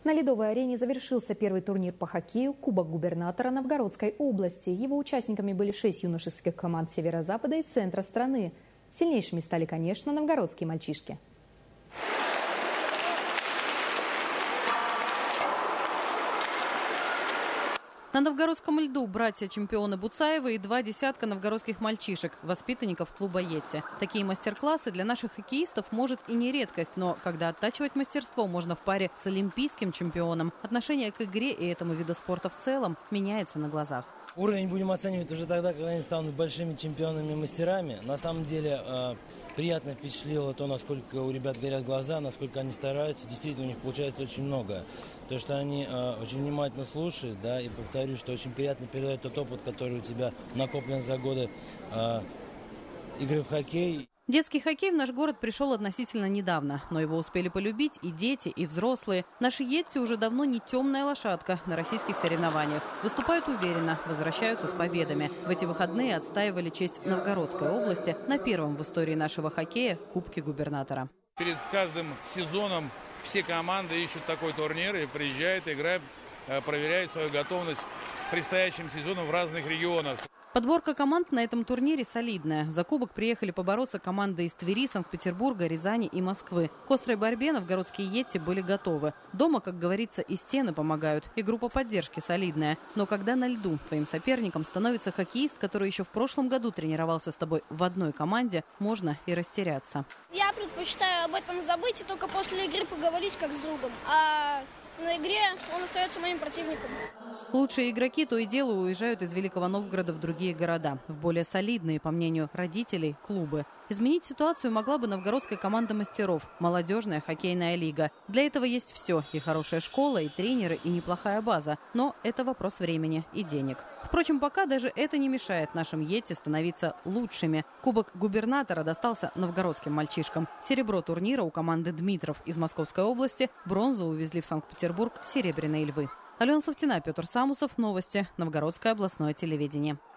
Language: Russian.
На Ледовой арене завершился первый турнир по хоккею «Кубок губернатора Новгородской области». Его участниками были 6 юношеских команд северо-запада и центра страны. Сильнейшими стали, конечно, новгородские мальчишки. На новгородском льду братья-чемпионы Буцаевы и 2 десятка новгородских мальчишек, воспитанников клуба «Йетти». Такие мастер-классы для наших хоккеистов, может, и не редкость, но когда оттачивать мастерство можно в паре с олимпийским чемпионом, отношение к игре и этому виду спорта в целом меняется на глазах. Уровень будем оценивать уже тогда, когда они станут большими чемпионами-мастерами. На самом деле приятно впечатлило то, насколько у ребят горят глаза, насколько они стараются. Действительно, у них получается очень много. То, что они очень внимательно слушают, да, и повторю, что очень приятно передать тот опыт, который у тебя накоплен за годы игры в хоккей. Детский хоккей в наш город пришел относительно недавно, но его успели полюбить и дети, и взрослые. Наши «Йетти» уже давно не темная лошадка на российских соревнованиях. Выступают уверенно, возвращаются с победами. В эти выходные отстаивали честь Новгородской области на первом в истории нашего хоккея Кубке губернатора. Перед каждым сезоном все команды ищут такой турнир и приезжают, играют, проверяют свою готовность к предстоящим сезонам в разных регионах. Подборка команд на этом турнире солидная. За кубок приехали побороться команды из Твери, Санкт-Петербурга, Рязани и Москвы. К острой борьбе новгородские «Йетти» были готовы. Дома, как говорится, и стены помогают, и группа поддержки солидная. Но когда на льду твоим соперником становится хоккеист, который еще в прошлом году тренировался с тобой в одной команде, можно и растеряться. Я предпочитаю об этом забыть и только после игры поговорить как с другом. А на игре он остается моим противником. Лучшие игроки то и дело уезжают из Великого Новгорода в другие города, в более солидные, по мнению родителей, клубы. Изменить ситуацию могла бы новгородская команда мастеров, молодежная хоккейная лига. Для этого есть все: и хорошая школа, и тренеры, и неплохая база. Но это вопрос времени и денег. Впрочем, пока даже это не мешает нашим «Йетти» становиться лучшими. Кубок губернатора достался новгородским мальчишкам. Серебро турнира у команды «Дмитров» из Московской области, бронзу увезли в Санкт-Петербург «Серебряные львы». Алена Савтина, Петр Самусов. Новости. Новгородское областное телевидение.